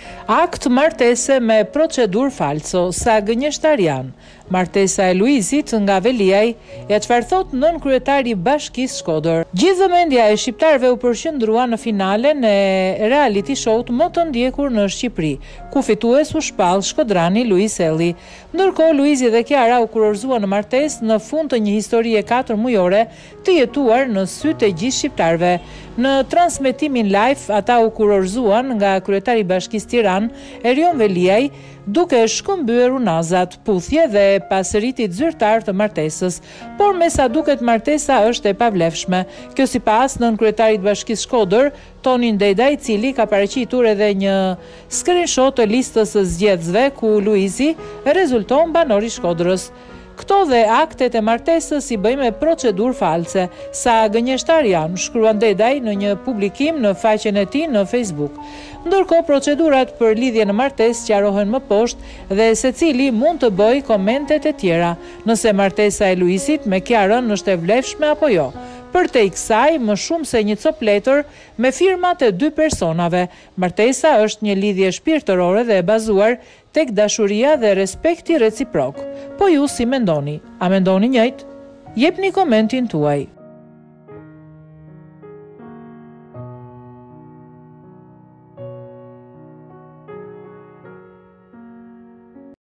Akt martese me procedur falso, sa gënjeshtarian. Martesa e Luizit nga Veliaj, ja çfarë thot nën kryetari i Bashkisë Shkodër. Gjithë vëmendja e shqiptarëve u përqendrua në finalen e reality show-t më të ndjekur në Shqipëri, ku fitues u shpall shkodrani Luiz Elli. Ndërkohë Luizi dhe Kiara u kurorzuan në martesë në fund të një historie 4 mujore të jetuar në sytë e gjithë shqiptarëve. Në transmetimin live ata u kurorzuan nga kryetari i Bashkisë Tiranë, Erion Veliaj, duke shkëmbyer unazat, puthje dhe pasëritit zyrtar të martesës, por me sa duket martesa është e pavlefshme. Kjo sipas nën kryetarit Bashkisë Shkodër, Tonin Deda, i cili ka paraqitur edhe një screenshot të listës së zgjedhësve ku Luizi rezulton banor i Shkodrës. Këto dhe aktet e martesës i bëjmë procedur false, sa gënjeshtar janë, shkruan Dedaj në një publikim në faqen e tij në Facebook. Ndërkohë procedurat për lidhje në martesë sqarohen më poshtë dhe secili mund të bëjë komentet e tjera, nëse martesa e Luizit me Kiarën është e vlefshme apo jo. Për te i kësaj, më shumë se një cop letër me firmat e 2 personave. Martesa është një lidhje shpirtërore dhe e bazuar tek dashuria dhe respekti reciprok. Po ju si mendoni? A mendoni njëjtë? Jepni komentin tuaj.